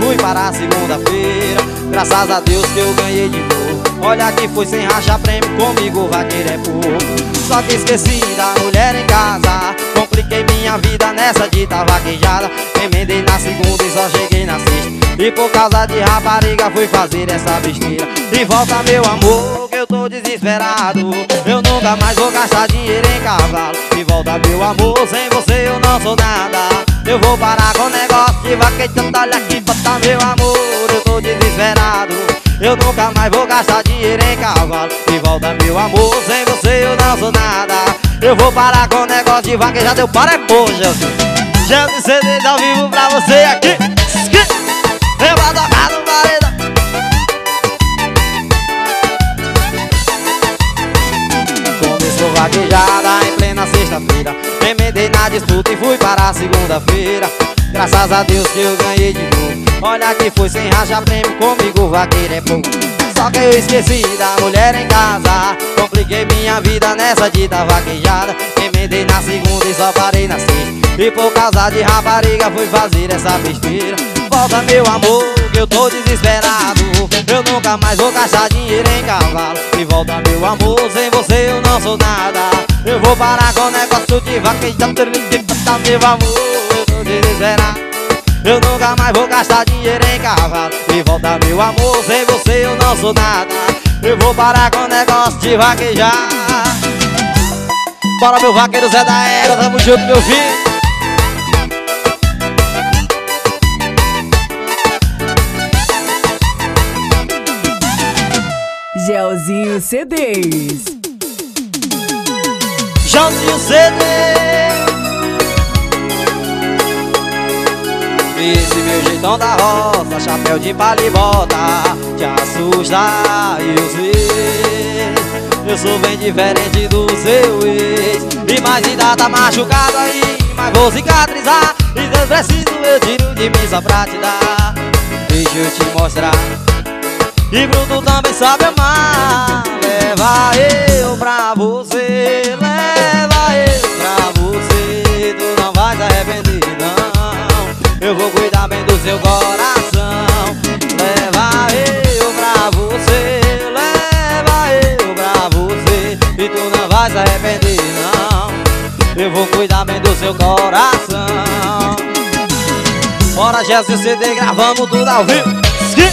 fui para a segunda-feira. Graças a Deus que eu ganhei de novo. Olha que foi sem rachar prêmio, comigo vaqueiro é pouco. Só que esqueci da mulher em casa, compliquei minha vida nessa dita vaquejada. Emendei na segunda e só cheguei na sexta, e por causa de rapariga fui fazer essa besteira. De volta meu amor, que eu tô desesperado, eu nunca mais vou gastar dinheiro em cavalo. De volta meu amor, sem você eu não sou nada. Eu vou parar com o negócio de vaquejando, olha aqui, bota meu amor. Eu tô desesperado, eu nunca mais vou gastar dinheiro em cavalo. De volta meu amor, sem você eu não sou nada. Eu vou parar com o negócio de vaquejar, deu para é pô, Gelzinho. Gelzinho CDs ao vivo pra você aqui. Eu vou tocar no paredão. Começou vaquejada em plena sexta-feira, emendei na disputa e fui para a segunda-feira. Graças a Deus que eu ganhei de novo. Olha que foi sem rachar prêmio, comigo vaqueiro é pouco. Só que eu esqueci da mulher em casa, compliquei minha vida nessa dita vaquejada. Emendei na segunda e só parei na sexta, e por causa de rapariga fui fazer essa besteira. Volta meu amor, que eu tô desesperado, eu nunca mais vou gastar dinheiro em cavalo. E volta meu amor, sem você eu não sou nada. Eu vou parar com o negócio de vaquejada, meu amor, eu tô desesperado, eu nunca mais vou gastar dinheiro em cavalo. E volta meu amor, sem você eu não sou nada. Eu vou parar com o negócio de vaquejar. Bora meu vaqueiro Zé da Era, tamo junto meu filho. Gelzinho CDs. Gelzinho CDs. Esse meu jeitão da roça, chapéu de palha e bota, te assusta, eu sei. Eu sou bem diferente do seu ex, e mais ainda tá machucado aí, mas vou cicatrizar. E se eu preciso eu tiro de mim só pra te dar. Deixa eu te mostrar, e Bruto também sabe amar. Leva eu pra você, leva eu pra você, tu não vai se arrepender não. Eu vou cuidar bem do seu coração. Leva eu pra você, leva eu pra você, e tu não vai se arrepender não. Eu vou cuidar bem do seu coração. Bora Gelzinho CD, gravamos tudo ao vivo.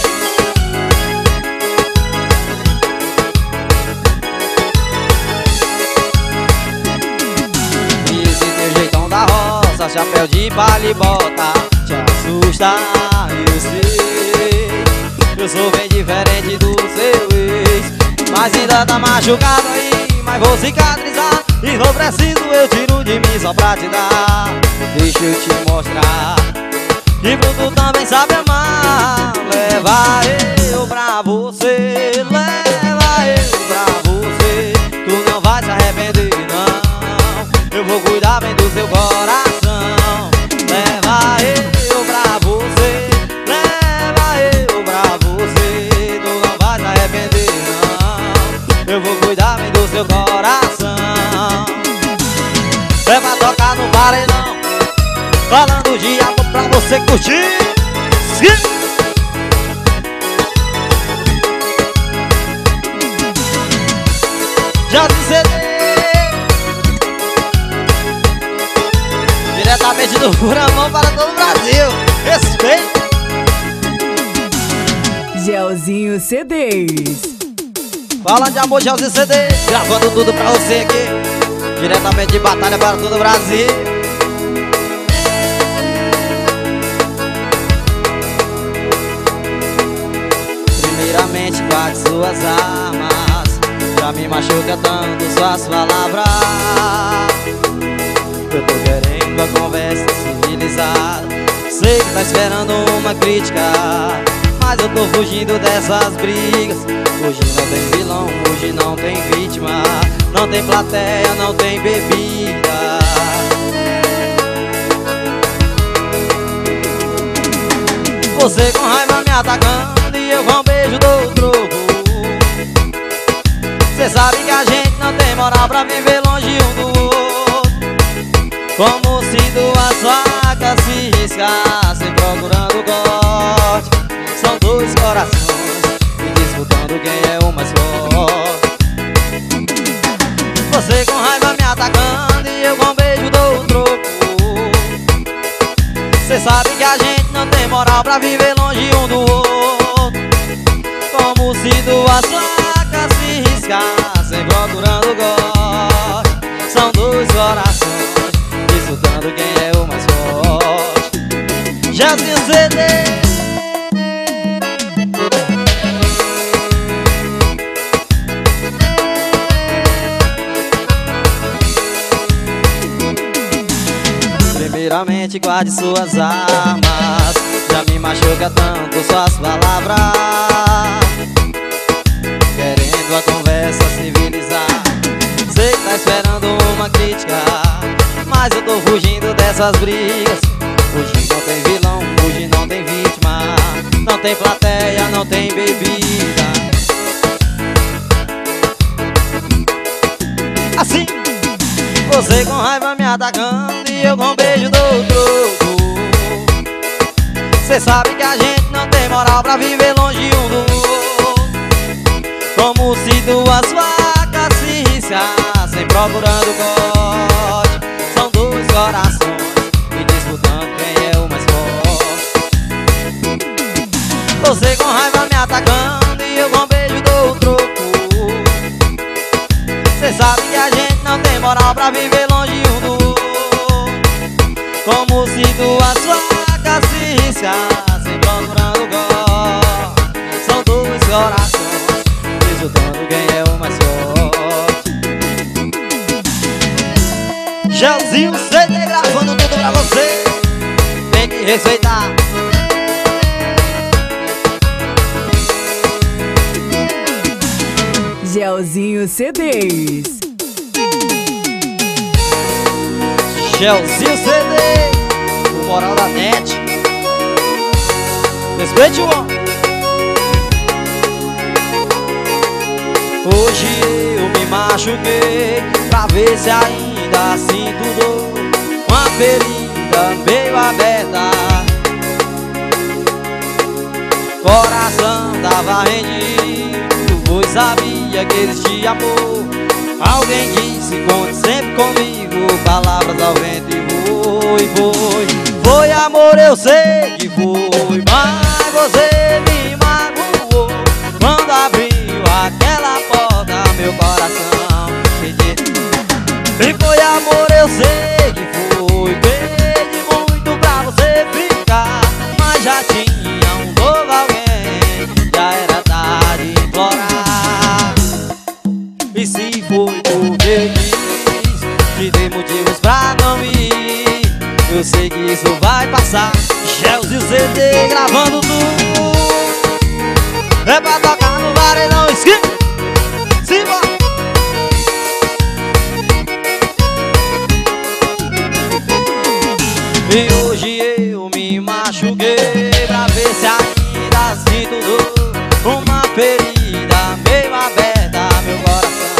Esse teu jeitão da roça, chapéu de palha e bota, te assusta, eu sei. Eu sou bem diferente do seu ex, mas ainda tá machucado aí, mas vou cicatrizar. E se for preciso eu tiro de mim só pra te dar. Deixa eu te mostrar, e Bruto também sabe amar. Leva eu pra você, leva eu pra você, tu não vai se arrepender não. Eu vou cuidar bem do seu coração. Leva eu pra você, leva eu pra você, tu não vai se arrepender não. Eu vou cuidar bem do seu coração. É pra tocar no paredão, falando de amor pra você curtir. Já disse diretamente do Furamão para todo o Brasil. Respeito. Gelzinho CDs. Falando de amor, Gelzinho CDs, gravando tudo pra você aqui, diretamente de Batalha para todo o Brasil. Primeiramente guarde suas armas, já me machuca tanto suas palavras. Eu tô querendo a conversa civilizada, sei que tá esperando uma crítica, mas eu tô fugindo dessas brigas. Hoje não tem vilão, hoje não tem vítima, não tem plateia, não tem bebida. Você com raiva me atacando e eu com beijo dou troco. Cê sabe que a gente não tem moral pra viver longe um do outro, como se duas facas se riscassem procurando corte. dois corações e disputando quem é o mais forte. Você com raiva me atacando e eu com beijo dou o troco. Cê sabe que a gente não tem moral pra viver longe um do outro. Como se duas facas se riscassem procurando gosto. São dois corações disputando quem é o mais forte. Gelzinho CD. Primeiramente guarde suas armas, já me machuca tanto suas palavras. Querendo a conversa civilizar, sei que tá esperando uma crítica, mas eu tô fugindo dessas brigas. Hoje não tem vilão, hoje não tem vítima, não tem plateia, não tem bebida. Assim, você com raiva me atacando e eu com beijo dou troco. Cê sabe que a gente não tem moral pra viver longe um do outro. Como se duas facas se riscassem procurando corte. São dois corações e disputando quem é o mais forte. Você com raiva me atacando e eu com beijo dou troco. Cê sabe que a gente não tem moral pra viver longe um do outro. Como se duas facas se riscassem procurando gosto. São dois corações disputando quem é o mais forte. Gelzinho CD gravando tudo pra você. Tem que respeitar. Gelzinho CDs. Gelzinho CD, o moral da net. Respeite o homem. Hoje eu me machuquei pra ver se ainda sinto dor. Uma ferida meio aberta, coração tava rendido, pois sabia que existia amor. Alguém disse, conte sempre comigo, palavras ao vento e foi, foi. Foi amor, eu sei que foi, mas você me magoou quando abriu aquela porta, meu coração. E foi amor, eu sei que foi, pedi muito pra você ficar, mas já tinha um novo alguém, já era tarde de implorar. E se foi porque quis, te dei motivos pra não ir, eu sei que isso vai passar. Gelzinho CD gravando tudo, é pra tocar no varelão esquina. Simbora! E hoje eu me machuquei pra ver se ainda sinto dor. Uma ferida meio aberta, meu coração.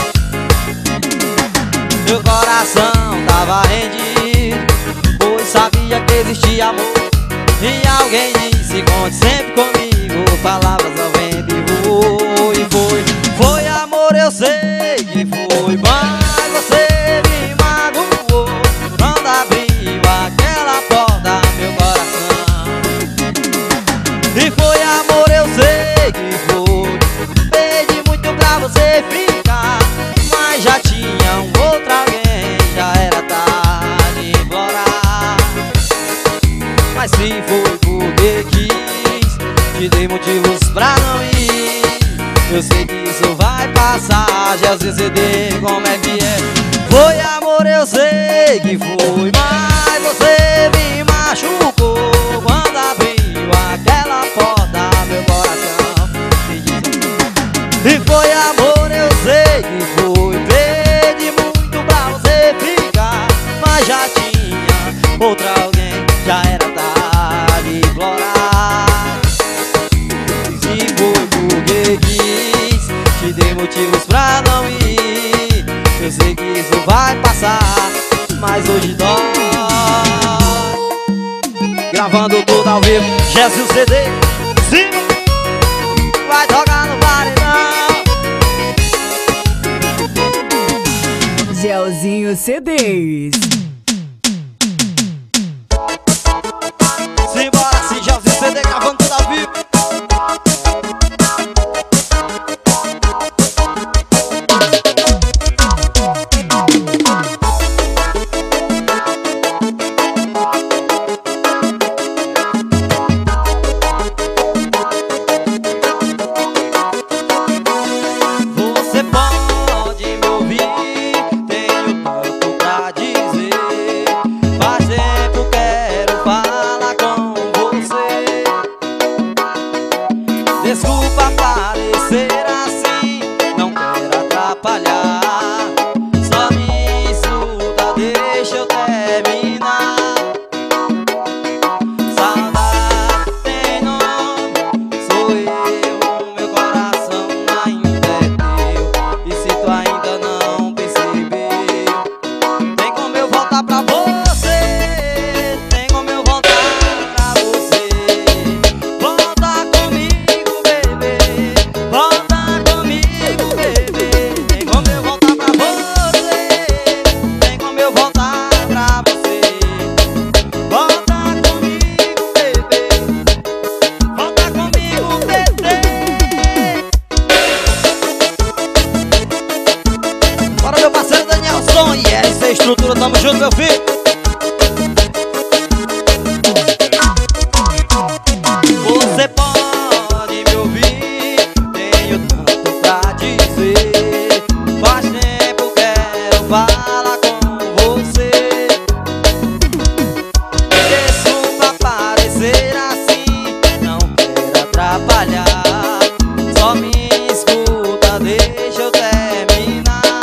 Meu coração tava rendido, pois sabia que existia amor. E alguém disse, conte sempre comigo, palavras ao vento e voou. E foi, foi amor, eu sei que foi, mas você me magoou quando abriu aquela porta, meu coração. E foi amor, eu sei que foi, pedi muito pra você ficar, mas já tinha um outro alguém, já era tarde de implorar. Mas se foi porque quis, te dei motivos pra não ir, eu sei que isso vai passar. Gelzinho CD, como é que é? Foi amor, eu sei que foi, mas você me machucou quando abriu aquela porta, meu coração. E foi amor, eu sei que foi, pedi muito pra você ficar, mas já tinha outra alguém, já era tarde de implorar. E se foi porque quis, te dei motivos pra não ir, eu sei que isso vai passar, mas hoje dói. Gravando tudo ao vivo, Gelzinho CD, sim. vai jogar no paredão. Gelzinho CDs. Simbora, sim, Gelzinho CD gravando tudo ao vivo. Você pode me ouvir, tenho tanto pra dizer. Faz tempo quero falar com você. Desculpa parecer assim, não quero atrapalhar. Só me escuta, deixa eu terminar. Saudade tem nome, sou eu, meu coração ainda é teu. E se tu ainda não percebeu, tem como eu voltar pra você. Tem como eu voltar pra você. Volta comigo, bebê. Volta comigo, bebê. Tem como eu voltar pra você. Tem como eu voltar pra você. Volta comigo, bebê. Volta comigo, bebê. Bora, meu parceiro Danielson e RC Estrutura, tamo junto, meu filho. Você pode me ouvir, tenho tanto pra dizer. Faz tempo quero falar com você. Desculpa parecer assim, não quero atrapalhar. Só me escuta, deixa eu terminar.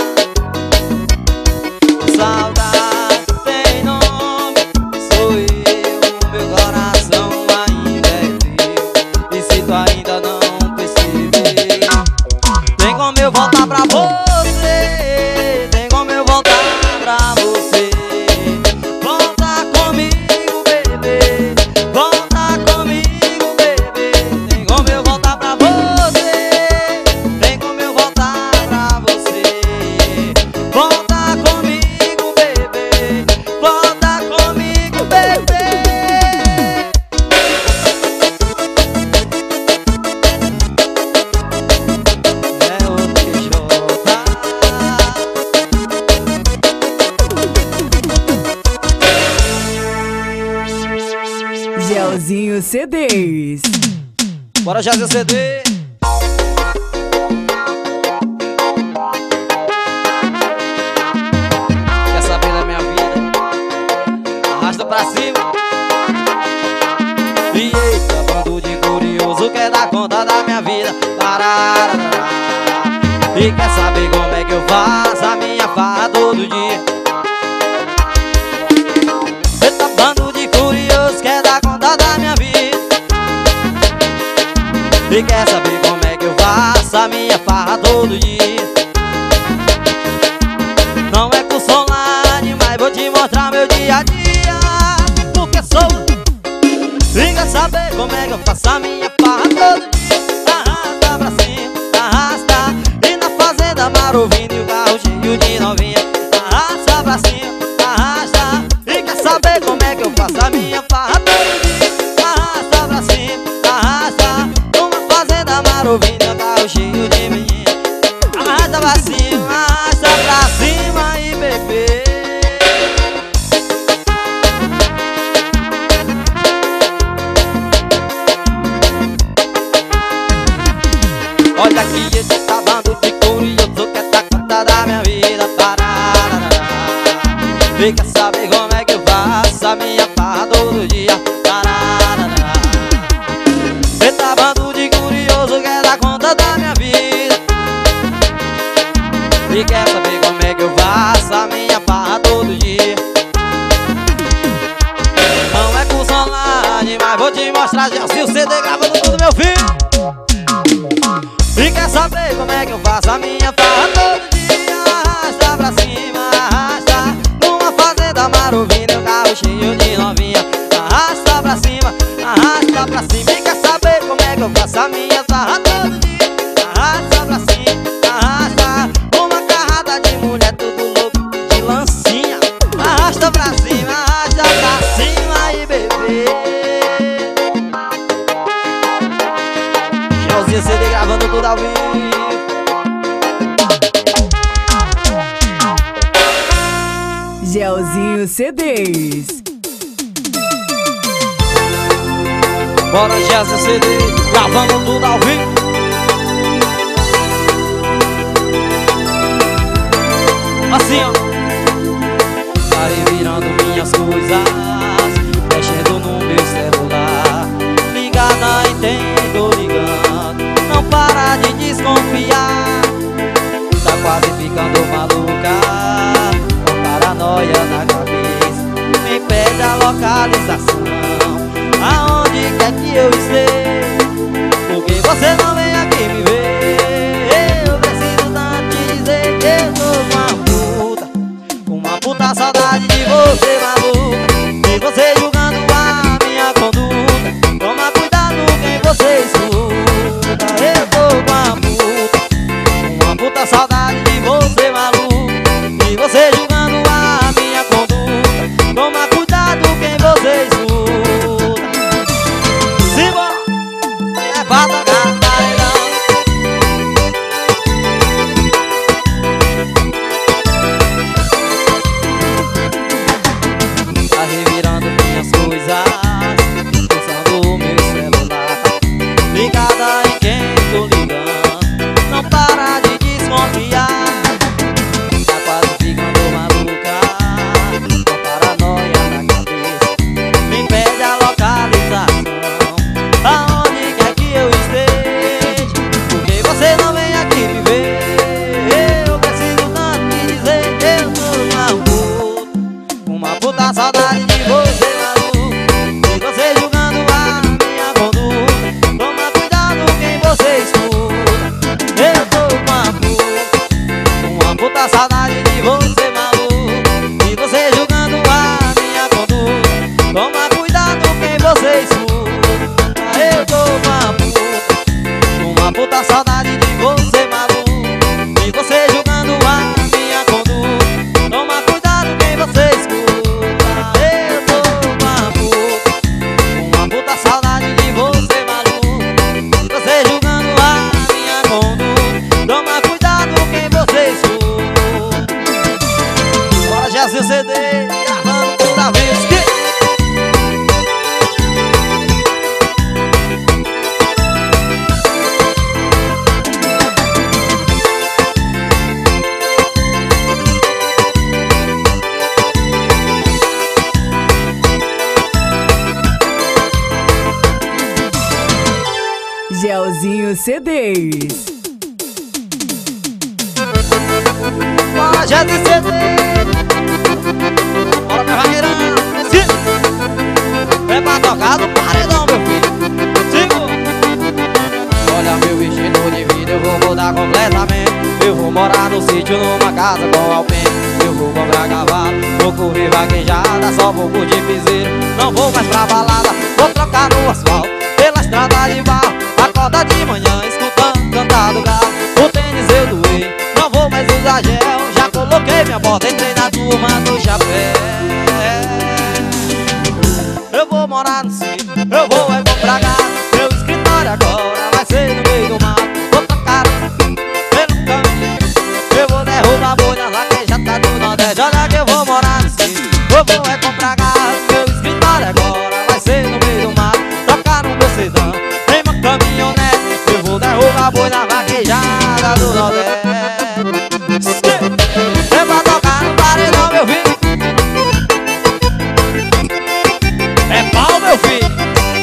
Saudade tem nome, sou eu, meu coração ainda é teu. E se tu ainda não percebeu, tem como eu voltar pra você. Tem como eu voltar pra você. Volta comigo, bebê. Volta comigo, bebê. Tem como eu voltar pra você. Tem como eu voltar pra você. Volta comigo, bebê. Volta comigo, bebê. É o TJ. Gelzinho CDs. Bora, Gelzinho CD. Quer saber da minha vida? Arrasta pra cima. E eita, bando de curioso quer dar conta da minha vida. Parararara. E quer saber como é que eu faço a minha farra todo dia. Eita, bando de curioso quer dar conta da minha vida. E quer saber como é que eu faço a minha farra todo dia. Não é com som online, mas vou te mostrar meu dia a dia. Porque sou. E quer saber como é que eu faço a minha farra todo dia. Arrasta pra cima, arrasta. E na fazenda Marovindo e o carro cheio de novinha. Arrasta pra cima, arrasta. E quer saber como é que eu faço a minha farra todo dia. Arrasta pra cima, arrasta. Numa fazenda Marovindo e o carro cheio de menina. Arrasta pra cima e bebê. Olha aqui esse bando de curioso quer dar conta da minha vida. Parararara. E quer saber como é que eu faço a minha farra todo dia. Parararara. Eita, bando de curioso quer dar conta da minha vida. E quer saber como é que eu faço a minha farra todo dia. Não é curso online, mas vou te mostrar Gelzinho CD gravando tudo, meu filho. E quer saber como é que eu faço a minha farra todo dia. Arrasta pra cima, arrasta. Numa fazenda Marovindo e um carro cheio de novinha. Arrasta pra cima, arrasta pra cima. E quer saber como é que eu faço a minha farra todo dia. Leozinho CDs. Bora Jéssica CD, gravando tudo ao vivo. Assim ó, tá revirando minhas coisas, mexendo no meu celular. Ligada em tem, tô ligando, não para de desconfiar. Tá quase ficando maluca, com paranoia na cabeça. Me pede a localização, aonde quer que eu esteja. Por que você não vem aqui me ver? Eu preciso tanto te dizer que eu tô uma puta saudade de você, maluca. De você julgando a minha conduta. Toma cuidado quem você escuta. Eu tô uma puta saudade de você, maluca. De você julgando a minha conduta. Toma cuidado quem você escuta. Simbora, é pra tocar no paredão. Tá revirando minhas coisas, usando o meu celular. Ligada em quem tô ligando, não para de desconfiar. Tá quase ficando maluca, com paranoia na cabeça. Me pede a localização, aonde quer que eu esteja. Por que você não vem aqui me ver? Eu preciso tanto te dizer que eu tô uma puta saudade de você, maluco. De você julgando a minha conduta. Toma cuidado quem você escuta. Eu tô uma puta saudade de você, maluco. De você julgando a minha conduta. Toma cuidado quem você escuta. Eu tô uma puta saudade de você, maluco. De você julgando a minha conduta. Toma cuidado quem você escuta. Eu tô uma puta saudade de você, maluco. De você julgando a minha conduta. Toma cuidado quem você escuta. Bora Jéssica CD, gravando toda vez que Leozinho CDs. bora Jéssica CD. Bora minha vaqueirão. É pra tocar no paredão, meu filho. Sigo. Olha meu estilo de vida, eu vou mudar completamente. Eu vou morar no sítio, numa casa com alpendre. Eu vou comprar cavalo, vou correr vaquejada, só vou curtir piseiro. Não vou mais pra balada, vou trocar no asfalto, pela estrada de barro. Acorda de manhã, escutando cantar do galo. O tênis eu doei, não vou mais usar gel. Já coloquei minha bota, entrei na turma do chapéu. Eu vou morar no sítio, eu vou comprar gado. Meu escritório agora vai ser no meio do mato. Vou tocar pelo caminho, eu vou derrubar bolha lá que já tá no Nordeste. Olha que eu vou morar no sítio, eu vou comprar gado. Meu escritório agora vai ser no meio do mato. Tocar no meu sedã, tem uma caminhonete. Eu vou derrubar boi na vaquejada do Nordeste. É pra tocar no paredão, meu filho. É pau, meu filho.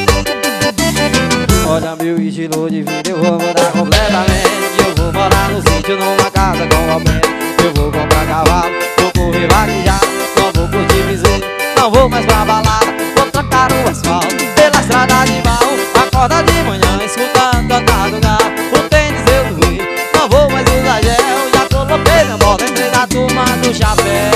Olha meu estilo de vida, eu vou mudar completamente. Eu vou morar no sítio, numa casa com alpendre. Eu vou comprar cavalo, vou correr vaquejada, não vou curtir piseiro. Não vou mais pra balada, vou trocar o asfalto, pela estrada de barro. Acorda de manhã, escutando cantar do galo. O tênis eu doei, não vou mais usar gel. Já coloquei minha bota, entrei na turma do chapéu.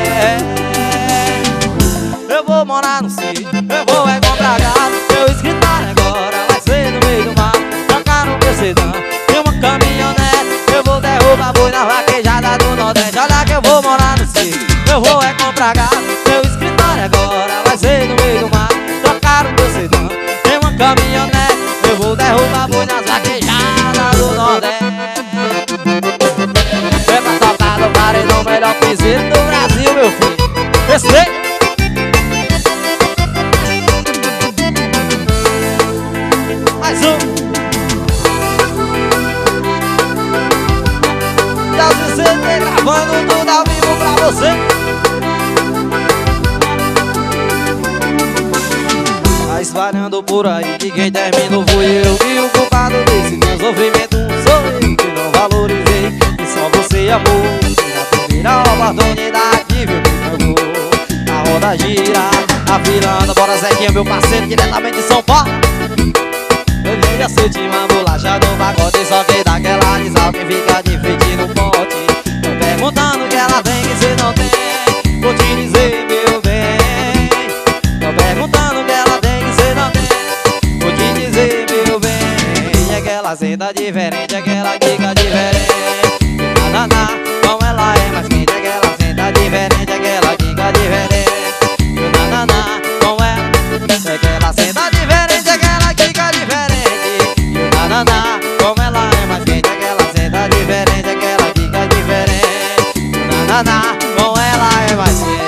Eu vou morar no sítio, eu vou comprar gado. Meu escritório agora vai ser no meio do mato. Tocar no meu sedã, tem uma caminhonete. Eu vou derrubar boi na vaquejada do Nordeste. Olha que eu vou morar no sítio, eu vou comprar gado. Meu escritório agora vai ser no meio do mato. Tocar no meu sedã, tem uma caminhonete. Eu vou derrubar boi nas vaquejadas do Nordeste. É pra tocar no paredão, melhor piseiro do Brasil, meu filho. Respeita. mais um. Tchauzinho CD gravando tudo ao vivo pra você. Tá espalhando por aí que quem terminou fui eu, e o culpado desse meu sofrimento sou eu, que não valorizei, que só você amou. E na primeira oportunidade viu que jogou. A roda gira, a fila anda, bora Zequinha, meu parceiro diretamente de São Paulo. Eu queria ser uma bolacha no pacote, só que daquela risal que fica de frente no pote. Tô perguntando o que ela tem que cê não tem, vou te dizer meu bem. Tô perguntando o que ela tem que cê não tem, vou te dizer meu bem. É que ela senta diferente, é que ela quica diferente. Nananá, como ela é mais quente, é que ela senta diferente, é que ela quica diferente. Nananá, como é que ela senta diferente, é que ela quica diferente. Nananá, como ela é mais quente, é que ela senta diferente, é que ela quica diferente. Nananá, como ela é mais quente.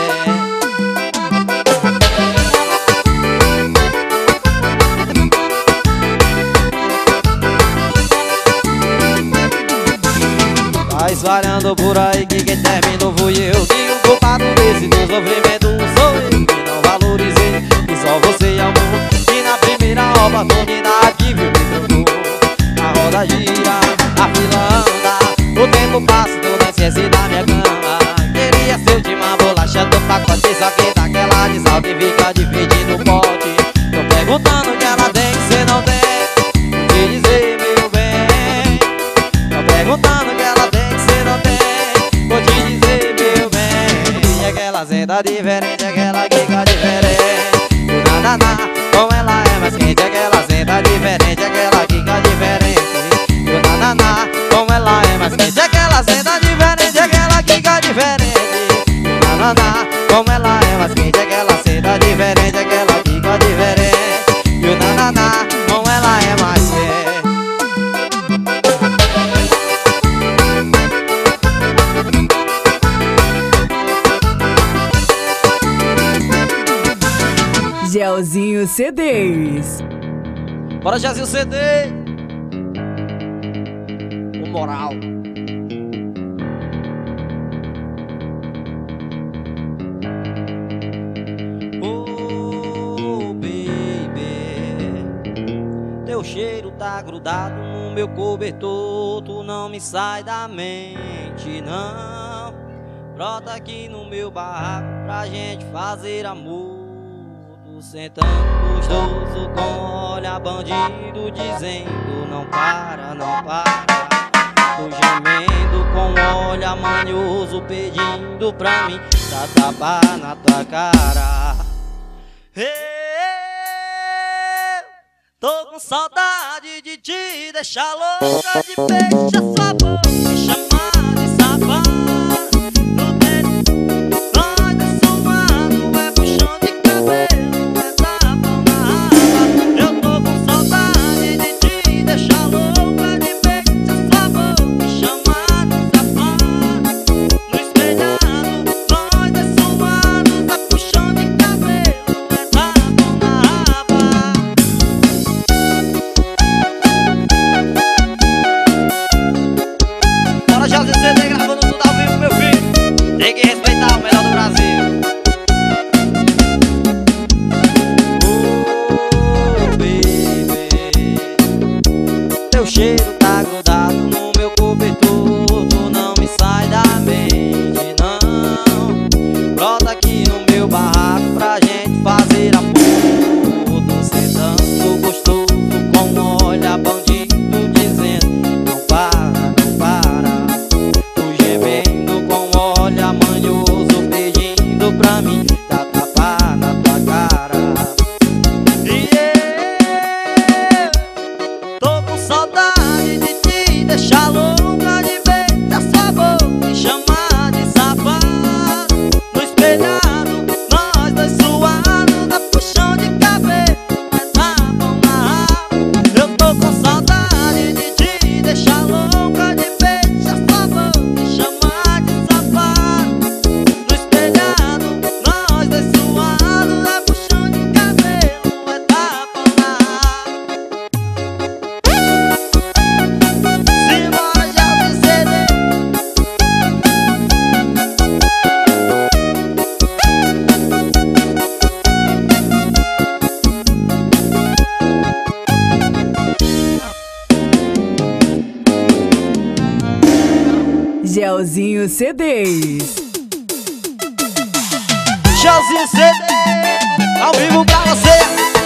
Tá espalhando por aí que quem terminou fui eu, que o culpado desse teu sofrimento sou eu, que não valorizei, que só você amou. E na primeira oportunidade viu me trocou. A roda gira, a fila anda, o tempo passa, tu não esquece da minha cama. Queria ser última bolacha do pacote, só que daquela de sal que fica de frente no pote. Tô perguntando o que ela tem que cê não tem, vou te dizer meu bem. Tô perguntando o que ela tem que cê não tem, vou te dizer meu bem. É que ela senta diferente, é que ela quica diferente. Nananá, como ela é mais quente, é que ela senta diferente, é que ela quica diferente. Nananá, como ela é mais quente, é que ela senta diferente, é que ela quica diferente. Nananá, como ela é mais quente, é que ela senta diferente, é que ela quica diferente. E o nananá, como ela é mais quente. Gelzinho CDs. Bora, Gelzinho CD. O moral. Oh, baby, teu cheiro tá grudado no meu cobertor, tu não me sai da mente, não. Brota aqui no meu barraco pra gente fazer amor. Sentando gostoso com olhar bandido, dizendo não para, não para. Tô gemendo com olhar manhoso, pedindo pra mim dar tapa na tua cara. Eu tô com saudade de te deixar louca, de beijar sua boca e chamar de safada. Teu cheiro tá grudado no meu cobertor, tu não me sai da mente, não. Brota aqui no meu barraco pra gente fazer amor. Tô sentando gostoso com olhar bandido, dizendo não para, não para. Tô gemendo com olhar manhoso, pedindo pra mim dar tapa na tua cara. Saudade Gelzinho CDs. Gelzinho CDs, ao vivo pra você.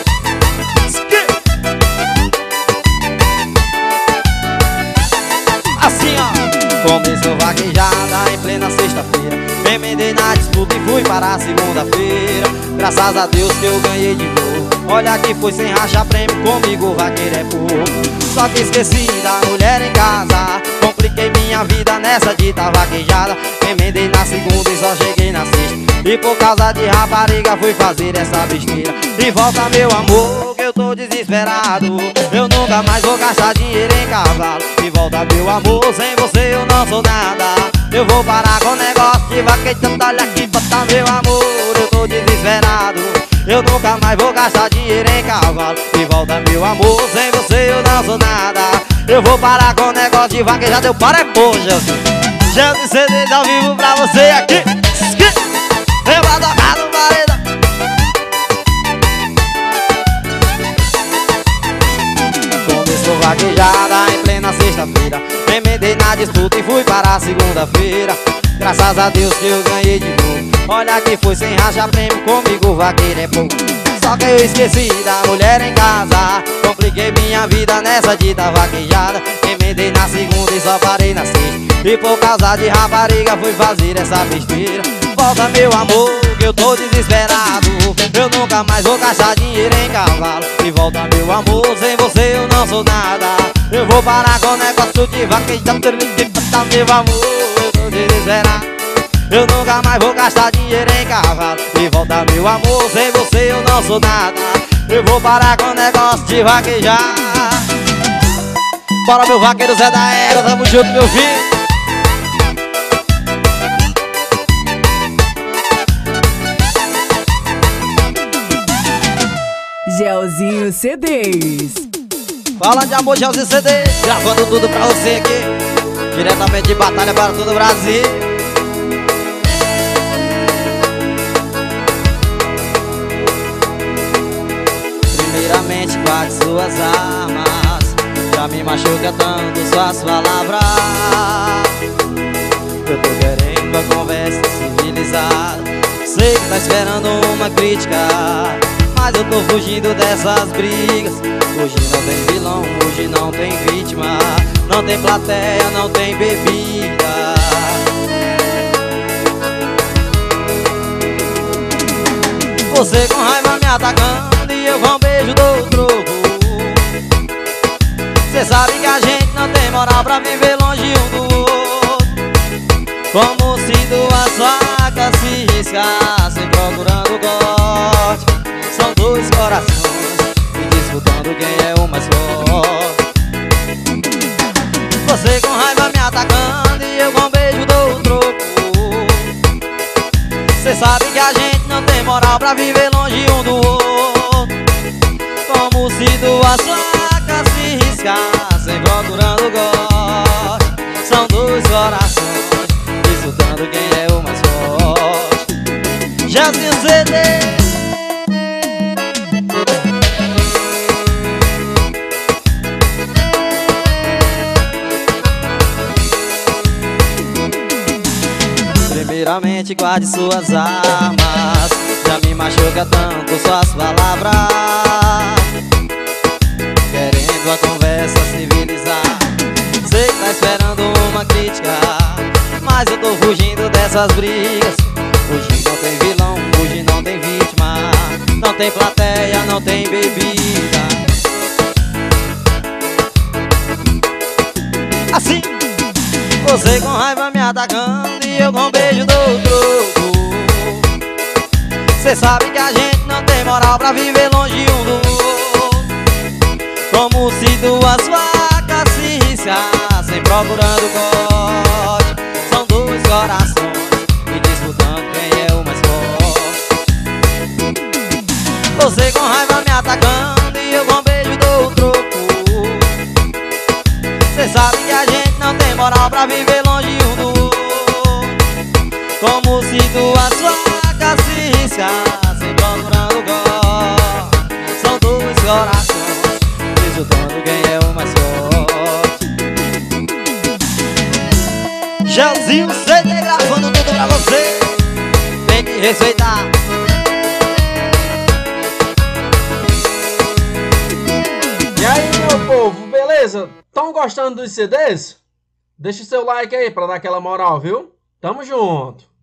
Assim ó, começou vaquejada em plena sexta-feira. Me emendei na disputa e fui para a segunda-feira. Graças a Deus que eu ganhei de novo. Olha que foi sem racha prêmio, comigo vaqueiro é pouco. Só que esqueci da mulher em casa. Compliquei minha vida nessa dita vaquejada. Me emendei na segunda e só cheguei na sexta. E por causa de rapariga fui fazer essa besteira. De volta meu amor, que eu tô desesperado. Eu nunca mais vou gastar dinheiro em cavalo. De volta meu amor, sem você eu não sou nada. Eu vou parar com o negócio de vaquejando, olha aqui, bota meu amor. Eu tô desesperado. Eu nunca mais vou gastar dinheiro em cavalo. De volta meu amor, sem você eu não sou nada. Eu vou parar com o negócio de vaquejada. Eu paro é poxa. Gelzinho CDs ao vivo pra você aqui. Eu vou tocar no paredão. Começou vaquejada em plena sexta-feira. Me emendei na disputa e fui para a segunda-feira. Graças a Deus que eu ganhei de novo. Olha que foi sem racha prêmio, comigo vaqueiro é pouco. Só que eu esqueci da mulher em casa. Compliquei minha vida nessa dita vaquejada. Emendei na segunda e só parei na sexta. E por causa de rapariga fui fazer essa besteira. Volta meu amor, que eu tô desesperado. Eu nunca mais vou gastar dinheiro em cavalo. E volta meu amor, sem você eu não sou nada. Eu vou parar com o negócio de vaquejada. Meu amor, eu tô desesperado. Eu nunca mais vou gastar dinheiro em cavalo. E volta meu amor, sem você eu não sou nada. Eu vou parar com o negócio de vaquejar. Bora meu vaqueiro Zé da Era, tamo junto meu filho. Gelzinho CDs. Falando de amor, Gelzinho CDs, gravando tudo pra você aqui, diretamente de batalha para todo o Brasil. Primeiramente guarde suas armas. Já me machuca tanto suas palavras. Eu tô querendo uma conversa civilizada. Sei que tá esperando uma crítica, mas eu tô fugindo dessas brigas. Hoje não tem vilão, hoje não tem vítima. Não tem plateia, não tem bebida. Você com raiva me atacando e eu com beijo dou troco. Cê sabe que a gente não tem moral pra viver longe um do outro. Como se duas facas se riscassem procurando corte. São dois corações e disputando quem é o mais forte. Você com raiva me atacando e eu com beijo dou troco. Cê sabe que a gente não tem moral pra viver longe um do outro. Como se duas facas se riscassem procurando corte. São dois corações disputando quem é o mais forte. Gelzinho CDs. Primeiramente guarde suas armas. Já me machuca tanto suas palavras. Querendo a conversa civilizada. Sei que tá esperando uma crítica, mas eu tô fugindo dessas brigas. Hoje não tem vilão, hoje não tem vítima. Não tem plateia, não tem bebida. Assim, você com raiva me atacando e eu com beijo dou troco. Cê sabe que a gente não tem moral pra viver longe um do outro. Como se duas facas se riscassem procurando corte. São dois corações e disputando quem é o mais forte. Você com raiva me atacando e eu com beijo dou troco. Cê sabe que a gente não tem moral pra viver longe um do outro. Como se duas facas se riscassem procurando corte. São dois corações disputando quem é o mais forte. Gelzinho CD gravando tudo pra você. Tem que respeitar. E aí, meu povo, beleza? Estão gostando dos CDs? Deixa o seu like aí pra dar aquela moral, viu? Tamo junto!